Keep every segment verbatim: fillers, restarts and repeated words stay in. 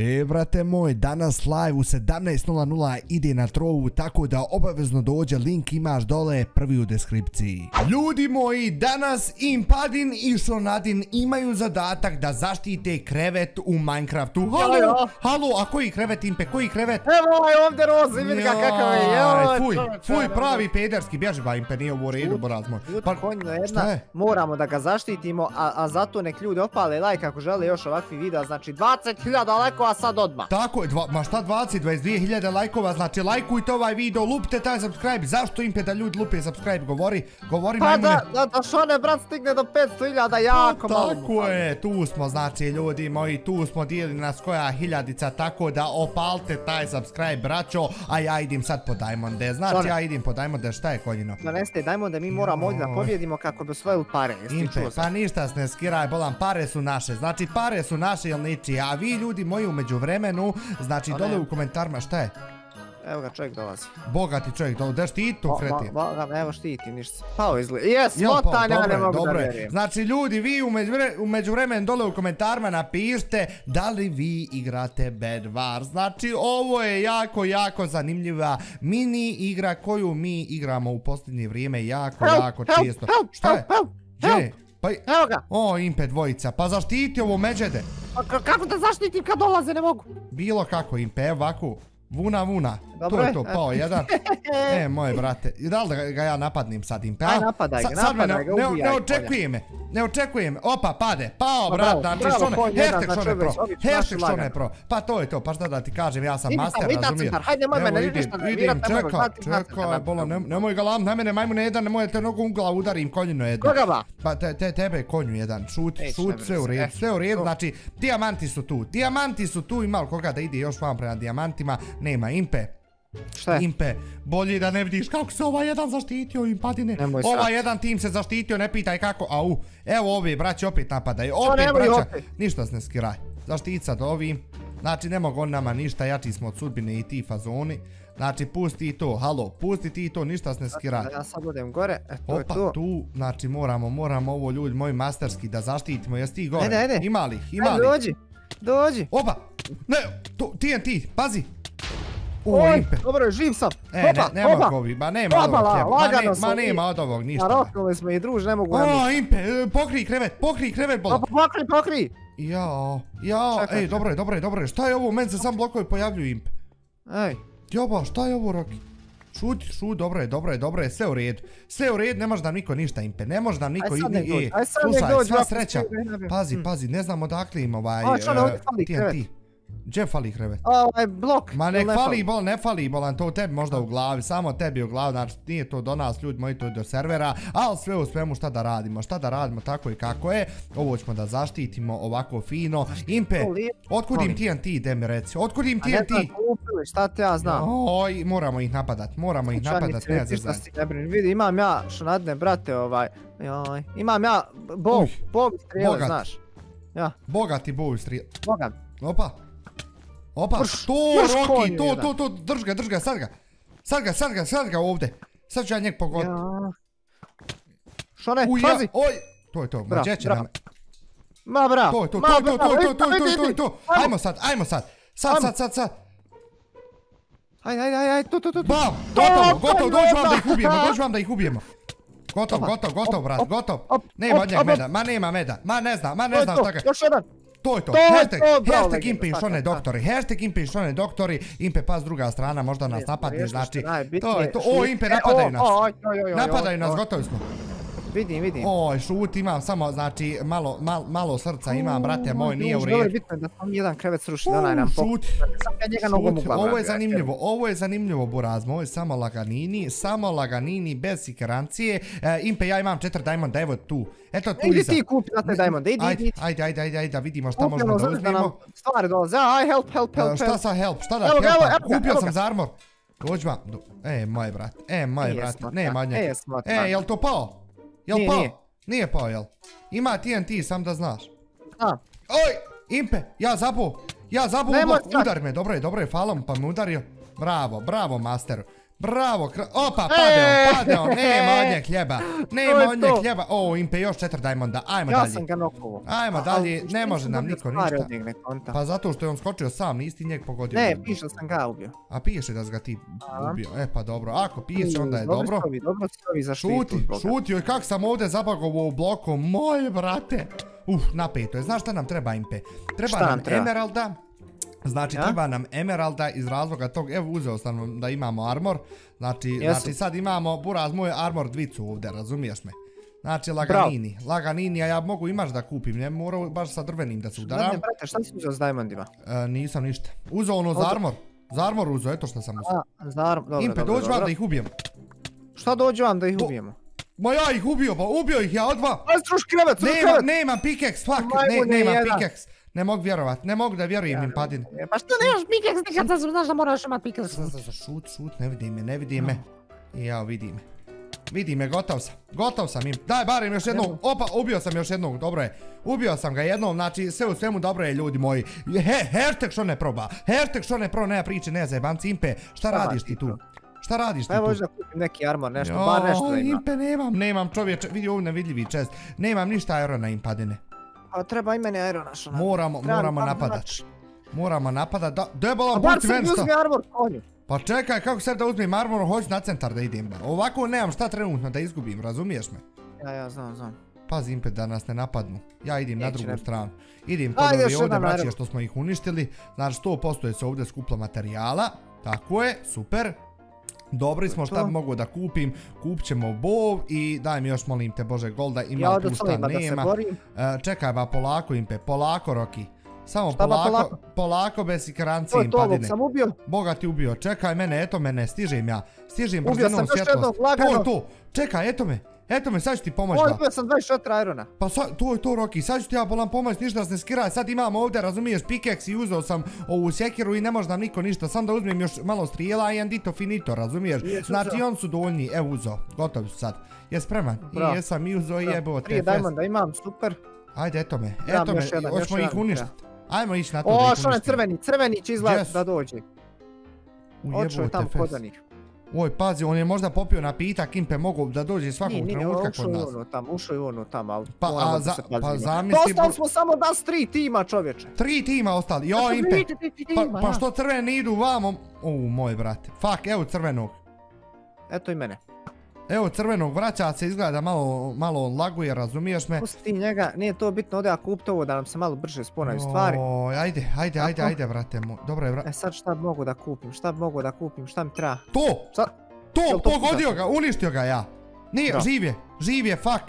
E, brate moj, danas live u sedamnaest nula nula ide na trovu, tako da obavezno dođe, link imaš dole, prvi u deskripciji. Ljudi moji, danas Impadin i Šonadin imaju zadatak da zaštite krevet u Minecraftu. Halo, halo, a koji krevet, Impe, koji krevet? Evo ovaj ovdje rozi, vidi ga kakav je, joj. Fuj, fuj, pravi pederski, bježi ba Impe, nije ovo redu, boraz moj. Pa, jedna, moramo da ga zaštitimo, a, a zato nek ljudi opale like ako žele još ovakvi videa, znači dvadeset hiljada lajkova sad odmah. Tako je, ma šta dvadeset, dvadeset dvije hiljade lajkova, znači lajkujte ovaj video, lupite taj subscribe, zašto Impe da ljudi lupe subscribe, govori, govori majmune. Pa da, da Šone brat stigne do petsto hiljada, jako malo. Tako je, tu smo znači ljudi moji, tu smo dijeli nas koja hiljadica, tako da opalite taj subscribe braćo, a ja idem sad po Diamonde, znači ja idem po Diamonde, šta je koljino? Doneste Diamonde, mi moramo ovdje da pobjedimo kako bi osvojili pare, jesi čuo sam? Pa ništa se ne skiraj, bolan, pare su naše, znači pare su naše ili niči, a vi ljudi moji umeđu vremenu, znači dole u komentarima šta je? Evo ga, čovjek dolazi. Bogati čovjek dolazi, da štiti tu kreti. Boga, evo štiti, ništa. Pao izgleda. Jes, motan, ja ne mogu da vjerujem. Znači ljudi, vi umeđu vremenu dole u komentarima napišite da li vi igrate Bed Wars. Znači ovo je jako, jako zanimljiva mini igra koju mi igramo u posljednje vrijeme jako, jako često. Šta je? Gdje? Pa, evo ga! O, Impe dvojica, pa zaštiti ovo međede. Pa kako da zaštitim kad dolaze, ne mogu? Bilo kako Impe, evo ovako. Vuna, vuna. To je to, pao jedan. E, moje brate, da li da ga ja napadnim sad Impe? Aj, napadaj ga, napadaj ga, ubijaj. Ne očekuje me, ne očekuje me. Opa, pade, pao brat, znači Šone, hashtag Šone pro, hashtag Šone pro. Pa to je to, pa šta da ti kažem, ja sam master, razumiješ? Hajde, nemoj me, ne vidiš da vidim, čekaj, čekaj, bolo, nemoj ga lam, na mene majmune jedan, nemoj te nogu u glavu udarim, koljino jedno. Koga ba? Pa tebe konju jedan, šut, šut, sve u redu, sve u redu, znači, dijamanti su tu, dijamanti su tu, ima li koga da ide još vam prema dijamantima, nema Impe. Šta je? Impe, bolje da ne vidiš kako se ovaj jedan zaštitio, Impadine. Ovaj jedan tim se zaštitio, ne pitaj kako. Au, evo ovi braći opet napadaju. Opet braća, ništa se ne skiraj. Zaštit sad ovim. Znači ne mogu on nama ništa, jači smo od sudbine i ti fazoni. Znači pusti to, halo, pusti ti to, ništa se ne skiraj. Ja sad budem gore, e to je to. Opa, tu, znači moramo, moramo ovo ljudi moji masterski da zaštitimo. Jesi ti gore? Ima li ih, ima li? Dođi, dođi. Opa, ne, T N T, pazi. Oj, dobro, živ sam. E, nema kovi, ba nema od ovog tjeba, ma nema od ovog ništa. Roknuli smo i druž, ne mogu... O, Impe, pokri krevet, pokri krevet, bolo. Pokri, pokri. Jao, jao, ej, dobro je, dobro je, dobro je, šta je ovo, meni se sam blokovi pojavljuju, Impe. Ej. Joba, šta je ovo, Roki? Šuti, šut, dobro je, dobro je, dobro je, sve u redu. Sve u redu, ne može nam niko ništa, Impe, ne može nam niko... Aj sad nek dođi, aj sad nek dođi. Slušaj, sva sreća. Pazi, pazi, ne znam odakle im ovaj... T N T. Gdje fali krevet? Ovaj blok. Ma nek fali bol, ne fali bolan, to tebi možda u glavi, samo tebi u glavi, znači nije to do nas, ljudi moji, to je do servera, ali sve u svemu šta da radimo, šta da radimo tako i kako je, ovo ćemo da zaštitimo ovako fino. Impe, otkud im T N T, de mi reci, otkud im T N T? A ne znam kupili, šta te ja znam. Oj, moramo ih napadat, moramo ih napadat, ne zezaj. Vidi, imam ja, Šonadne, brate, ovaj, joj, imam ja, bog, bog strijele, znaš. Bogati bog strijele. Bogat. Opa. Opa, to Roki, to, to, to, drž ga, drž ga, sad ga. Sad ga, sad ga, sad ga ovdje. Sad ću ja njeg pogoditi. Šone, pazi. Oj, to je to, ma gdje će nam... Ma bra, to je to, to je to, to je to, to je to, to je to. Ajmo sad, ajmo sad. Sad, sad, sad, sad. Ajde, ajde, ajde, to, to, to. Bam, gotovo, gotovo, dođu vam da ih ubijemo, dođu vam da ih ubijemo. Gotov, gotov, gotov, brat, gotov. Nema od njeg meda, ma nema meda, ma ne znam, ma ne znam šta ga. Još jedan. To je to, hashtag Impe i Šone doktori, hashtag Impe i Šone doktori, Impe pas druga strana možda nas napadne, znači, to je to, o Impe napadaju nas, napadaju nas, gotovi smo. Vidim, vidim. Oj, šut imam, samo znači malo srca imam, brate moj, nije u redu. Bitno je da sam jedan krevet sruši, da onaj nam šut, šut, ovo je zanimljivo, ovo je zanimljivo Buraz moj, samo laganini, samo laganini, bez sikerancije. Impe, ja imam četiri diamonda, evo tu, eto tu iza. Idi ti kupi na te diamonda, idi, idi. Ajde, ajde, ajde, da vidimo šta možemo da uzmemo. Stvari dolaze, aj, help, help, help. Šta sa help, šta da helpa, kupio sam za armor. Dođi vam, e, moj brat, e, moj brat, nema njega. E, jel to pao? Jel pao? Nije pao, jel? Ima T N T, sam da znaš. A. Oj, Impe, ja zabu, ja zabu, udar me, dobro je, dobro je, falom, pa me udario. Bravo, bravo, masteru. Bravo, opa, padeo, padeo, nema od njeg hljeba, nema od njeg hljeba. O, Impe, još četiri diamonda, ajmo dalje. Ja sam ga nokovo. Ajmo dalje, ne može nam niko ništa. Pa zato što je on skočio sam, nisi njeg pogodio. Ne, piše da sam ga ubio. A piše da si ga ti ubio, e pa dobro, ako piše onda je dobro. Dobro stovi za štitu. Šuti, šuti, joj kak sam ovdje zabagovao u bloku, moje brate. Uf, napeto je, znaš šta nam treba, Impe? Treba nam emeralda. Znači treba nam emeralda iz razloga tog, evo uzeo sam da imamo armor, znači sad imamo, buraz moj armor dvicu ovdje, razumiješ me? Znači laganini, laganini, a ja mogu imaš da kupim, ne morao baš sa drvenim da se udaram. Šta ne brate, šta si uzeo s diamondima? Nisam ništa, uzeo ono za armor, za armor uzeo, eto što sam uzeo. A, za armor, dobro, Impe, dođi vam da ih ubijemo. Šta dođi vam da ih ubijemo? Ma ja ih ubio, pa ubio ih ja odva. Aj, sruš krevet, sruš krevet. Nemam pickaxe, fuck, nemam pickaxe. Ne mogu vjerovat, ne mogu da vjerujem im padine. Pa što nemaš pickaxe, nikad sam znaš da moraš imat pickaxe. Šut, šut, ne vidi me, ne vidi me. I ja vidi me. Vidi me, gotov sam, gotov sam im. Daj barem još jednog, opa, ubio sam još jednog, dobro je. Ubio sam ga jednom, znači sve u svemu dobro je ljudi moji. Hashtag što ne proba, hashtag što ne pro, nema priče, ne zajebanci. Impe, šta radiš ti tu? Šta radiš ti tu? Evo možda kupim neki armor, nešto, bar nešto da ima. Impe, nemam, nemam čovječe, vidi ovdje nevidljivi čest. Nemam ništa aerona im padine. A treba i meni aerona što napadat. Moramo, moramo napadat. Moramo napadat, da, debolam puti ven što. A bar se mi uzmi armor konju. Pa čekaj, kako sad da uzmem armor, hoću na centar da idem. Ovako nemam šta trenutno da izgubim, razumiješ me? Ja, ja, znam, znam. Pazi Impe da nas ne napadnu. Ja idem na drugu stranu. Idem kod ovi ovdje braće što smo ih uništili. Znači sto posto je se ovdje skuplo materijala. Tako je, super. Dobri smo, šta bi mogu da kupim, kupit ćemo bov i daj mi još molim te Bože golda, ima tu šta nema. Čekaj ba polako Impe, polako Roki. Samo polako, polako bez ikrancije im padine. To je to, sam ubio. Boga ti ubio, čekaj mene, eto mene, stižem ja. Stižem brzinom svjetlost. To je to, čekaj, eto me. Eto me, sad ću ti pomoći da. Ubio sam dvadeset četiri irona. Pa to je to Roki, sad ću ti ja bolam pomoći, ništa se ne skiraj. Sad imamo ovdje, razumiješ, pickaxe i uzeo sam ovu sjekiru i ne može nam niko ništa. Sam da uzmem još malo strijela i andito finito, razumiješ. Znači on su dovoljni, evo uzeo, gotovi su sad. Je spreman? I jesam i uzeo i jebo te. Prije diamonda imam, super. Ajde, eto me, eto me, hoćemo ih uništiti. Ajmo ići na to da ih uništimo. uništimo. O, što ne crveni, crveni će izgledati da dođe. Očeo je tamo kod onih. Oj, pazi, on je možda popio na pitak, Impe mogu da dođe svakog trenutka kod nas. Ušao je ono tamo, ali pa, moramo da se pazimo. Pa zamisli... Ostali smo samo da s tri tima, čovječe. Tri tima ostali, jo Impe. Pa, pa što crveni idu vamo? U, moj brate. Fuck, evo crvenog. Eto i mene. Evo crvenog, vraća se, izgleda malo, malo laguje, razumiješ me? Pusti ti njega, nije to bitno, ovdje ja kupite ovo da nam se malo brže sponaju stvari. Oj, ajde, ajde, ajde, ajde, brate moj. Dobro je, brate. E sad šta bi mogu da kupim, šta bi mogu da kupim, šta mi treba? To! To, pogodio ga, uništio ga ja. Nije, živ je, živ je, fuck.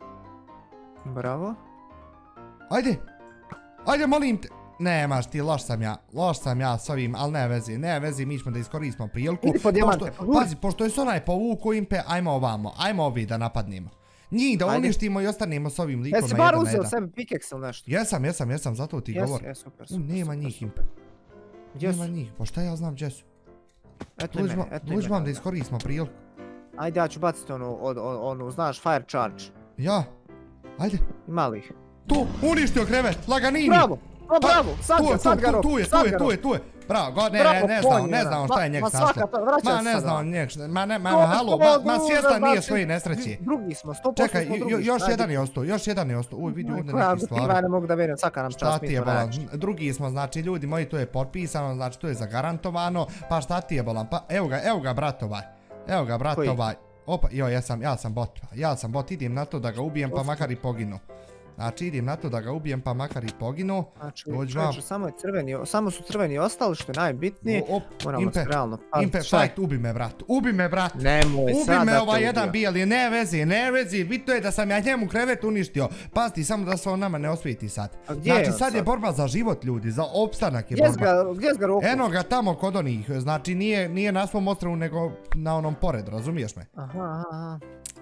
Bravo. Ajde, ajde, molim te. Nemaš ti, loš sam ja, loš sam ja s ovim, ali ne vezi, ne vezi, mi ćemo da iskoristimo priliku. Pazi, pošto je s onaj povuku Impe, ajmo ovamo, ajmo ovi da napadnimo. Njih da uništimo i ostanemo s ovim likom na jedan na jedan. Jesi bar uzeo sebi pickaxe ili nešto? Jesam, jesam, jesam, zato ti govor. Jes, super, super. Nema njih Impe. Nema njih, pa šta ja znam gdje su? Eto i mene, eto i mene. Dođi vam da iskoristimo priliku. Ajde, ja ću baciti onu, znaš, fire charge. Ja? Ajde. Ima li ih? Tu, uništio krevet, laganini. Bravo, o bravo, sad ga, sad ga rok. Tu je, tu je, tu je, tu je. Bravo, ne, ne znao, ne znao šta je njeg snašlo. Ma ne znao njeg, ma ne, ma halo, ma svjestan nije svoje nesreće. Drugi smo, sto posto smo drugi. Čekaj, još jedan je ostao, još jedan je ostao. Uj, vidi ovdje neki stvari. Ja ne mogu da vjerujem, svaka nam čast mi to naći. Drugi smo, znači ljudi moji, to je potpisano, znači to je zagarantovano. Pa šta ti je bolan, pa evo ga, evo ga brat ovaj. Evo ga brat ovaj. Opa, joj, ja sam, ja sam bot, ja sam bot, idem na to da ga ubijem pa makar i poginu. Znači idem na to da ga ubijem pa makar i poginu. Znači, čovječe, samo je crveni, samo su crveni ostali što je najbitnije. Moramo se realno paziti. Impe, fight, ubi me brat, ubi me brat. Nemoj sad da te ubio. Ubi me ovaj jedan bijeli, ne vezi, ne vezi, bitno je da sam ja njemu krevet uništio. Paziti, samo da se on nama ne osvijeti sad. Znači sad je borba za život ljudi, za opstanak je borba. Gdje ga roko? Eno ga tamo kod onih, znači nije na svom ostrvu nego na onom pored, razumiješ me? Aha, aha.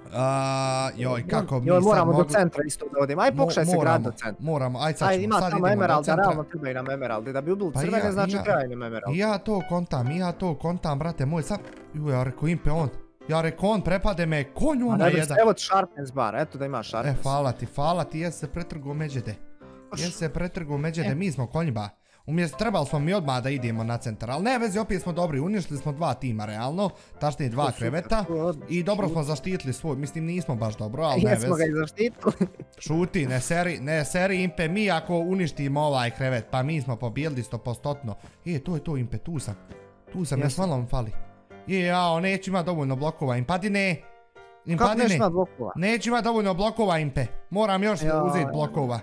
Joj, kako mi sad mogu... Moramo do centra isto da odem, aj pokušaj se grad do centra. Moramo, aj sad ćemo, sad idemo do centra. Ima tamo emeralda, realno treba i nam emeralde, da bi ubili crvene, znači treba i nam emeralde. I ja to kontam, i ja to kontam, brate moj, sad... Ju, ja rekao Impe on, ja rekao on prepade me, konju ona jedan. Evo ti sharpness bar, eto da imaš sharpness. E, hvala ti, hvala ti, jes se pretrgo međede. Jes se pretrgo međede, mi smo konjiba. Umjesto trebali smo mi odmah da idemo na centar, ali ne vezi, opet smo dobri, uništili smo dva tima realno, tačnije dva kreveta i dobro smo zaštitili svoj, mislim nismo baš dobro, ali ne vezi. Jesmo ga i zaštitili. Šuti, ne seri, ne seri Impe, mi ako uništimo ovaj krevet, pa mi smo pobjedili sto posto. E, to je to Impe, tu sam, tu sam, još malo mi fali. Je, jao, neću ima dovoljno blokova, Impadine. Kako neću ima blokova? Neću ima dovoljno blokova, Impe, moram još uzeti blokova.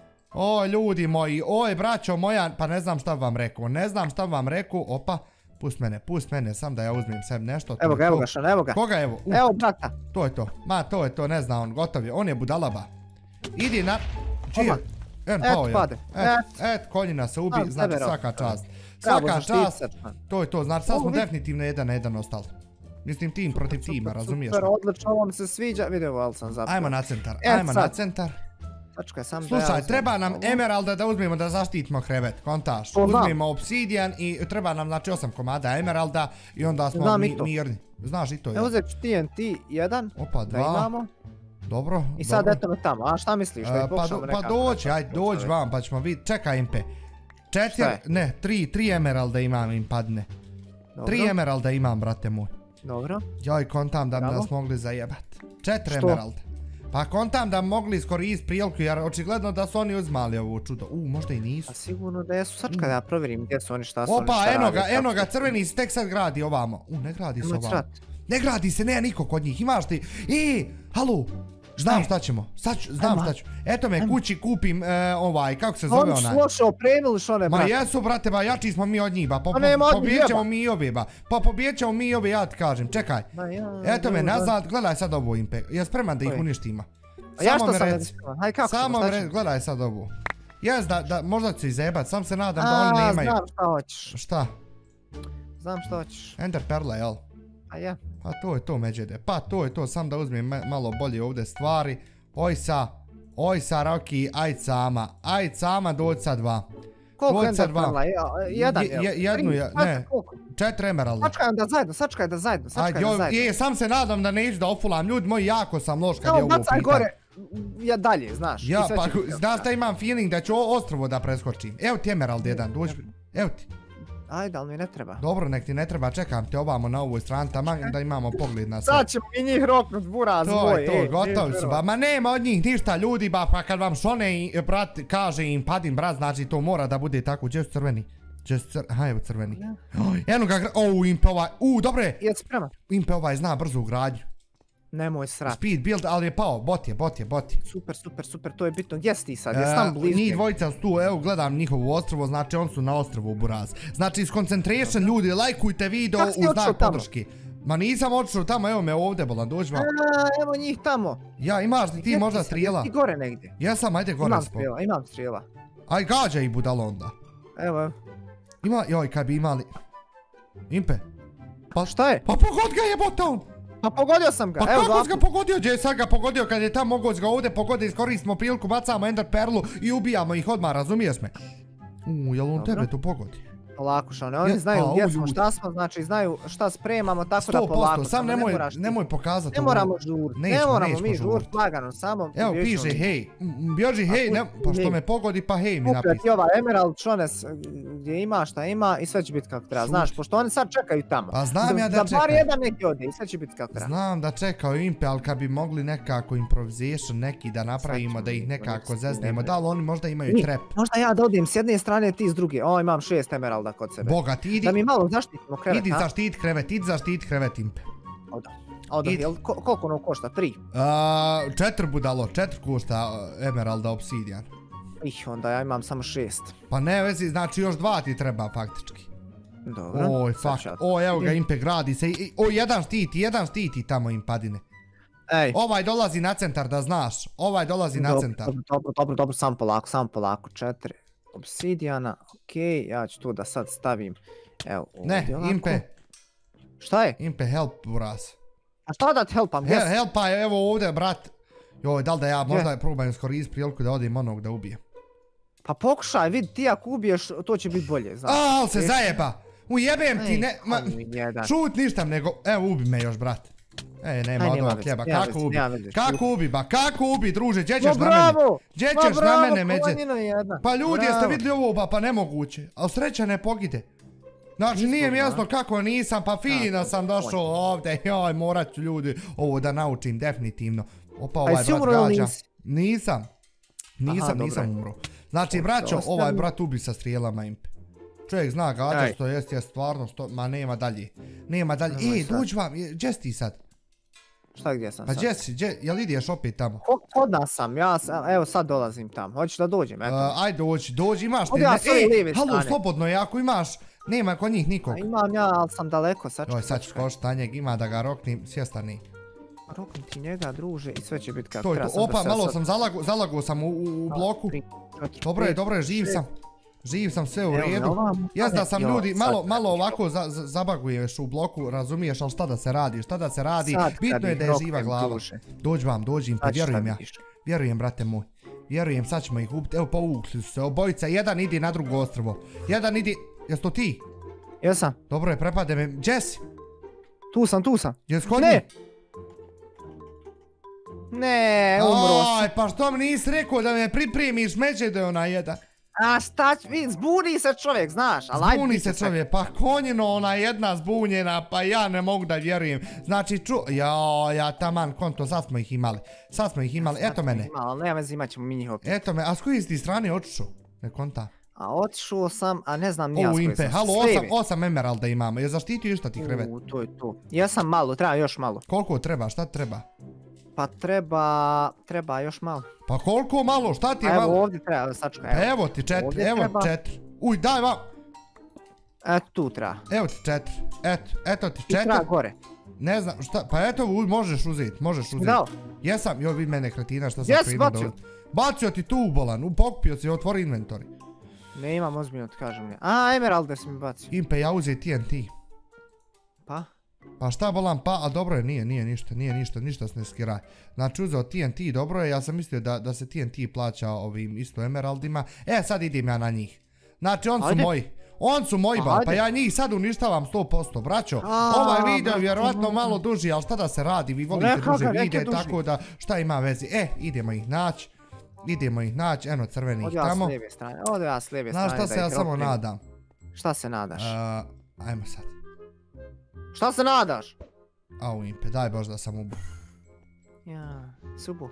O, ljudi moji, oj, braćo moja, pa ne znam šta vam rekao, ne znam šta vam rekao, opa, pust mene, pust mene, sam da ja uzmem sebi nešto. Evo ga, evo ga, Šan, evo ga. Koga evo? Evo, brata. To je to, ma to je to, ne zna on, gotov je, on je budalaba. Idi na... Čije? En, pao je. Et, et, koljina se ubi, znači svaka čast. Svaka čast, to je to, znači sad smo definitivno jedan na jedan ostali. Mislim tim protiv tima, razumiješ? Super, odlično, ovo mi se sviđa, vidio ali sam zapravo. Ajmo na centar, ajmo na centar. Slušaj, treba nam emeralda da uzmemo da zaštitimo krevet, kontaš. Uzmemo obsidijan i treba nam znači osam komada emeralda i onda smo mirni. Znaš i to je. Evo uzet ću T N T jedan, da imamo. Dobro. I sad eto me tamo, a šta misliš? Pa dođi, ajde dođi vam pa ćemo vidjeti. Čekaj Impe. Četiri, ne, tri, tri emeralda imam im padne. Tri emeralda imam, brate moj. Dobro. Joj, kontam da bi nas mogli zajebat. Četiri emeralda. Pa kontam da mogli iskoristiti priliku jer očigledno da su oni uzmali ovo čudo. U, možda i nisu. Pa sigurno da jesu. Sačka da ja provjerim gdje su oni, šta su oni, šta radi. Opa, eno ga, eno ga, crveni se tek sad gradi ovamo. U, ne gradi se ovamo. Ne gradi se, nema niko kod njih, imaš ti. I, halo, znam šta ćemo, znam šta ću. Eto me, kući kupim ovaj, kako se zove onaj. Oni su loše opremili šone, brate. Ma jesu, brate, ba, jači smo mi od njih, ba. Pobijet ćemo mi i ove, ba. Pa pobijet ćemo mi i ove, ja ti kažem, čekaj. Eto me, nazad, gledaj sad ovo Impe. Ja spreman da ih uništimo. Samo me reci, haj kako ćemo, Samo me reci, gledaj sad ovo. Jes da, možda ću izebat, sam se nadam da oni nemaju. A, znam šta hoćeš. Šta? Znam šta hoćeš. Ender perla, jel? A ja. Pa to je to, Međede, pa to je to, sam da uzmem malo bolje ovdje stvari. Oj sa, oj sa Roki, aj sama, aj sama doći sa dva. Koliko Ender perla? Jedan, jednu, ne, četiri emeralda. Sačkaj da zajedno, sačkaj da zajedno, sačkaj da zajedno. Je, sam se nadam da neću da ofulam, ljudi moji, jako sam loš kad je ovo pitanje. Bacaj gore, ja dalje, znaš. Ja, pa, znaš da imam feeling da ću ostrovo da preskočim. Evo ti emerald jedan, dođi, evo ti. Ajde, ali mi ne treba. Dobro, nek ti ne treba, čekam te ovamo na ovoj strani, tamo da imamo pogled na sve. Sad ćemo i njih roknut, buraz moj. To je to, gotovi su, ba, ma nema od njih ništa ljudi, ba, pa kad vam šone brat kaže im padim brat, znači to mora da bude tako, gdje su crveni? Gdje su crveni? Aha, evo crveni. Eno ga, ouu, Impe ovaj, uuu, dobre. Jesi spreman? Impe ovaj zna brzu gradnju. Nemoj srat. Speed build, ali je pao, bot je, bot je, bot je. Super, super, super, to je bitno. Gdje si ti sad? Jesi tam blizu? Njih dvojica su tu, evo gledam njihovo ostrovo, znači oni su na ostrovu buraz. Znači skoncentration ljudi, lajkujte video u znak podrške. Ma nisam otišao tamo, evo me ovdje bolan, dođi vam. Evo njih tamo. Ja, imaš li ti možda strijela? Ti gore negdje. Jesam, ajde gore imam strijela, imam strijela. Aj gađa ih budalo onda. Evo, evo. Ima, joj, kad bi imali. Impe. Pa šta je? Pa pogod ga je boton! Pa pogodio sam ga, evo ga. Pa kako si ga pogodio, gdje je sad ga pogodio kad je tamo mogo ga ovdje pogodio, iskoristimo priliku, bacamo ender perlu i ubijamo ih odmah, razumiješ me? Uuu, jel on tebe tu pogodi? Polako Šone, oni znaju gdje smo, šta smo, znači znaju šta spremamo, tako da polako. Sam nemoj pokazati. Ne moramo žurt, ne moramo mi žurt, lagano, samo. Evo piše hej, bježi hej, pa što me pogodi pa hej mi napiši. Kupio ti ova emerald Šones gdje ima šta ima i sve će biti kako treba, znaš, pošto oni sad čekaju tamo. Pa znam ja da čekaju. Da bar jedan neki ode i sve će biti kako treba. Znam da čekaju Impe, ali kad bi mogli nekako improvisation neki da napravimo, da ih nekako zeznemo, da li oni možda imaju trap. Možda ja da odim s jedne strane, ti s druge, o imam šest emeralda kod sebe. Bogat, idi. Da mi malo zaštitimo krevet, idi zaštiti krevet, idi zaštiti krevet Impe. Oda, oda, jel, koliko ono košta? Tri? Četiri budalo, četiri košta emeralda obsidijan. Ih, onda ja imam samo šest. Pa ne vezi, znači još dva ti treba faktički. Dobro. Oj, fakt, o evo ga Impe gradi se, o jedan štiti, jedan štiti tamo Impadine. Ej. Ovaj dolazi na centar da znaš, ovaj dolazi na centar. Dobro, dobro, dobro, sam polako, sam polako, četiri. Obsidijana, okej, ja ću tu da sad stavim, evo ovdje ovako. Ne, Impe. Šta je? Impe, help, buraz. A šta da ti helpam? Helpa je evo ovdje, brat. Joj, da li da ja možda probam iskoristiti priliku da odim onog da ubijem. Pa pokušaj, vidi, ti ako ubiješ, to će biti bolje, znaš. A, ali se zajeba. Ujebem ti, ne, ma, šut ništa nego, evo ubi me još, brat. E, nema od ovog jeba, kako ubi, kako ubi, ba, kako ubi, druže, gdje ćeš na mene? Gdje ćeš na mene, međe? Pa ljudi, jeste vidjeli ovo, ba, pa nemoguće, ali sreća ne pogide. Znači, nije mi jasno kako nisam, pa fino sam došao ovdje, joj, morat ću ljudi ovo da naučim, definitivno. Opa, ovaj brat gađa. Nisam, nisam, nisam umro. Znači, braćo, ovaj brat ubi sa strijelama impe. Čovjek zna gađa što jest, jest stvarno, ma nema dalje, nema dalje. Ej, dođi vam, gdje si ti sad? Šta gdje sam sad? Pa gdje si, jel ideš opet tamo? Kod nas sam, ja evo sad dolazim tamo, hoćeš da dođem, eto. Ajde dođi, dođi, imaš te, ej, halo, slobodno je, ako imaš, nema kod njih nikog. Imam ja, ali sam daleko, sačekaj. Joj, sad ću košiti na njeg, ima da ga roknim, sjestani. Roknim ti njega, druže, i sve će biti kako treba sam brzo. Opa, malo sam zalagao sam u bloku. Dobro je, dobro je, živ sam. Živ sam, sve u redu. Jes da sam ljudi, malo ovako zabaguješ u bloku, razumiješ, ali šta da se radi, šta da se radi, bitno je da je živa glava. Dođi vam, dođi im, pa vjerujem ja. Vjerujem, brate moj. Vjerujem, sad ćemo ih ubiti, evo povukli su se, obojica, jedan ide na drugo ostrvo. Jedan ide, jes to ti? Jesam. Dobro je, prepade me, gdje si? Tu sam, tu sam. Jes kod njih? Ne, umro sam. Aj, pa što mi nisi rekao da me pripremiš međe da je ona jedan? A šta će, zbuni se čovjek, znaš, ali ajde. Zbuni se čovjek, pa konjino ona jedna zbunjena, pa ja ne mogu da vjerujem. Znači, ču, jao, ja taman konto, sad smo ih imali, sad smo ih imali, eto mene. Ali nema veze, imat ćemo mi njih opet. Eto me, a s koji si ti strane otišao? Ne konta. A otišao sam, a ne znam nija s koji sam. Halo, osam emeralda imamo, je zaštitio išta ti krevet? U, to je to. Ja sam malo, treba još malo. Koliko treba, šta treba? Pa treba, treba još malo. Pa koliko malo, šta ti je malo? Evo ovdje treba, sačekaj. Evo ti četiri, evo četiri. Uj, daj vam. Eto tu treba. Evo ti četiri, eto, eto ti četiri. I treba gore. Ne znam, šta, pa eto možeš uzeti, možeš uzeti. Dao. Jesam, joj vidi mene kretina šta sam prinuo da uzeti. Bacio ti tu bolan, pokupio si, otvori inventori. Ne imam ozbiljno, ti kažem ja. A, emeralde si mi bacio. Impe, ja uzeti T N T. Pa? Pa šta bolam, pa, a dobro je, nije, nije ništa, nije ništa, ništa se ne skiraj. Znači uzeo T N T, dobro je, ja sam mislio da se T N T plaća ovim isto emeraldima. E, sad idem ja na njih. Znači, on su moji. On su moji, bal, pa ja njih sad uništavam sto posto, braćo. Ovaj video je vjerovatno malo duži, ali šta da se radi, vi volite duže videe, tako da šta ima vezi. E, idemo ih naći, idemo ih naći, eno crvenih tamo. Ode ja s lijeve strane, ode ja s lijeve strane. Znaš šta se ja samo nadam? Šta se nadaš? Ajmo sad. Šta se nadaš? Au impe, daj bož da sam ubu. Ja, subu.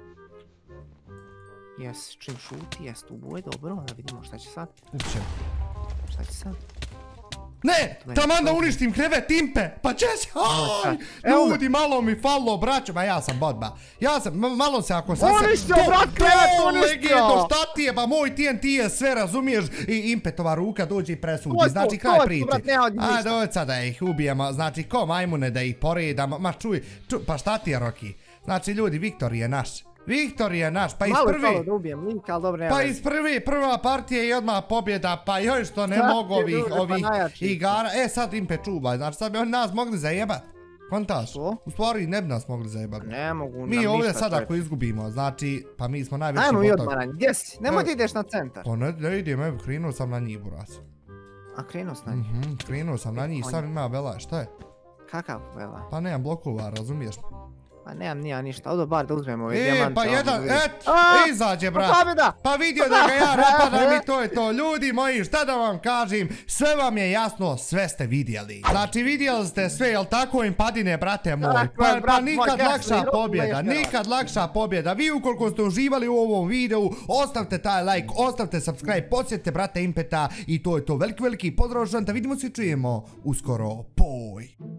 Jes, čim šuti, jes ubu je dobro, da vidimo šta će sad. Upćem. Šta će sad? Ne, taman da uništim krevet impe, pa će se, ljudi, malo mi fallo, braćo, ma ja sam bot, ba, ja sam, malo se ako sam se... Uništio, brat, krevet uništio! Šta ti je, ba, moj T N T je sve, razumiješ, i impetova ruka dođe i presudi, znači, kraj priče. A, dođe sad da ih ubijemo, znači, ko majmune da ih poredamo, ma čuj, pa šta ti je, Roki? Znači, ljudi, Viktor je naš. Viktor je naš, pa iz prvi... Malo da ubijem link, ali dobro nema Pa iz prvi, prva partija i odmah pobjeda, pa joj što ne mogu ovih, ovih igara. E, sad impe čuvaj, znači sad bi oni nas mogli zajebat. Kontaš? U stvari ne bi nas mogli zajebat. Ne mogu nam ništa. Mi ovdje sad ako izgubimo, znači, pa mi smo najveći botovi. Ajmo i odmaranje, gdje si? Nemoj ti ideš na centar. Pa ne idem, evo, krenuo sam na njih, buras. A krenuo sam na njih? Mhm, krenuo sam na njih, sam ima vela, šta je? Kakav vela? Pa nemam blokova, razumiješ? Pa nemam nija ništa, odo bar da uzmemo ove dijamante. E, pa jedan, et, izađe brat. Pa vidio da ga ja napadam i to je to. Ljudi moji, šta da vam kažem, sve vam je jasno, sve ste vidjeli. Znači vidjeli ste sve, jel tako im padine, brate moj? Pa nikad lakša pobjeda, nikad lakša pobjeda. Vi ukoliko ste uživali u ovom videu, ostavite taj like, ostavite subscribe, podsjetite brate Impeta i to je to. Veliki, veliki pozdrav, da vidimo se i čujemo uskoro. Poj!